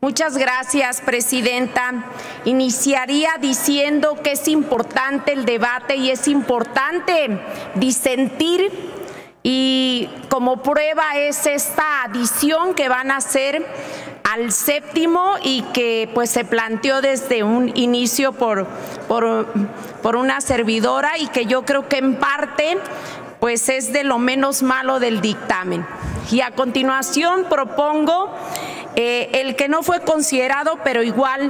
Muchas gracias, presidenta. Iniciaría diciendo que es importante el debate y es importante disentir, y como prueba es esta adición que van a hacer al séptimo y que pues se planteó desde un inicio por una servidora, y que yo creo que en parte pues es de lo menos malo del dictamen. Y a continuación propongo el que no fue considerado, pero igual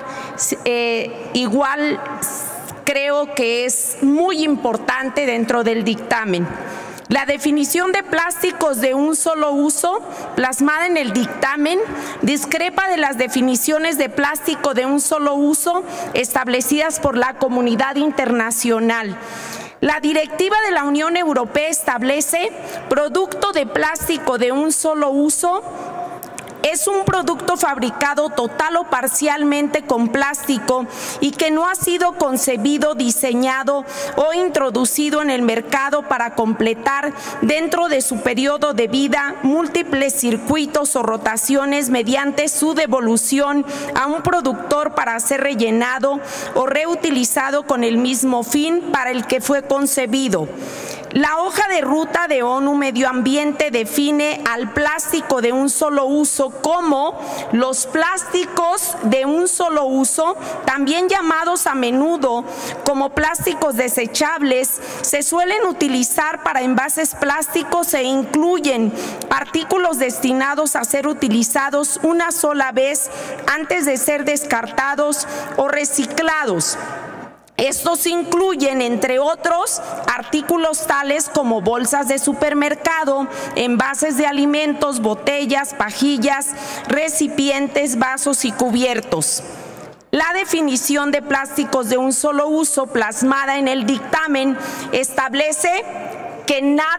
creo que es muy importante dentro del dictamen. La definición de plásticos de un solo uso plasmada en el dictamen discrepa de las definiciones de plástico de un solo uso establecidas por la comunidad internacional. La directiva de la Unión Europea establece producto de plástico de un solo uso es un producto fabricado total o parcialmente con plástico y que no ha sido concebido, diseñado o introducido en el mercado para completar dentro de su periodo de vida múltiples circuitos o rotaciones mediante su devolución a un productor para ser rellenado o reutilizado con el mismo fin para el que fue concebido. La hoja de ruta de ONU Medio Ambiente define al plástico de un solo uso como los plásticos de un solo uso, también llamados a menudo como plásticos desechables, se suelen utilizar para envases plásticos e incluyen artículos destinados a ser utilizados una sola vez antes de ser descartados o reciclados. Estos incluyen, entre otros, artículos tales como bolsas de supermercado, envases de alimentos, botellas, pajillas, recipientes, vasos y cubiertos. La definición de plásticos de un solo uso plasmada en el dictamen establece que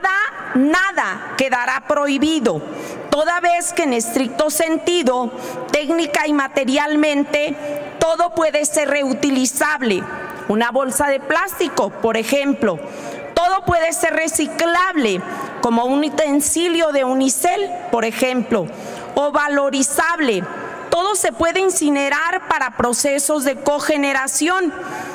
nada quedará prohibido, toda vez que en estricto sentido, técnica y materialmente, todo puede ser reutilizable. Una bolsa de plástico, por ejemplo, todo puede ser reciclable, como un utensilio de unicel, por ejemplo, o valorizable. Todo se puede incinerar para procesos de cogeneración,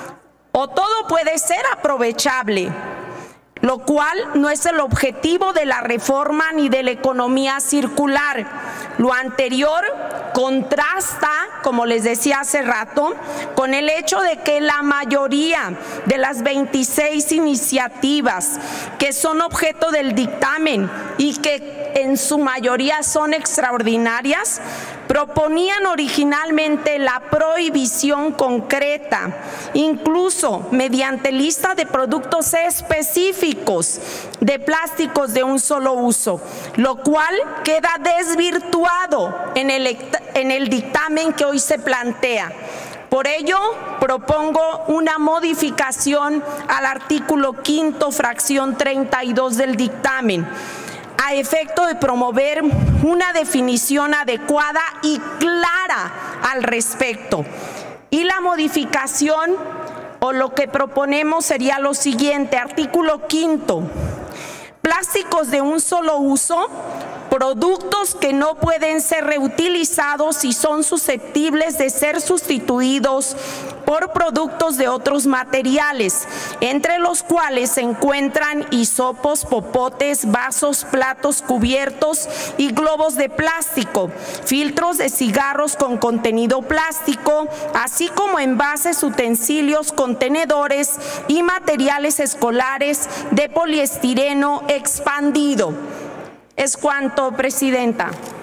o todo puede ser aprovechable, lo cual no es el objetivo de la reforma ni de la economía circular. Lo anterior contrasta, como les decía hace rato, con el hecho de que la mayoría de las 26 iniciativas que son objeto del dictamen y que en su mayoría son extraordinarias, proponían originalmente la prohibición concreta, incluso mediante lista de productos específicos de plásticos de un solo uso, lo cual queda desvirtuado en el dictamen que hoy se plantea. Por ello, propongo una modificación al artículo 5º, fracción 32 del dictamen, a efecto de promover una definición adecuada y clara al respecto. Y la modificación o lo que proponemos sería lo siguiente: artículo 5º, plásticos de un solo uso, productos que no pueden ser reutilizados y son susceptibles de ser sustituidos por productos de otros materiales, entre los cuales se encuentran hisopos, popotes, vasos, platos, cubiertos y globos de plástico, filtros de cigarros con contenido plástico, así como envases, utensilios, contenedores y materiales escolares de poliestireno expandido. Es cuanto, presidenta.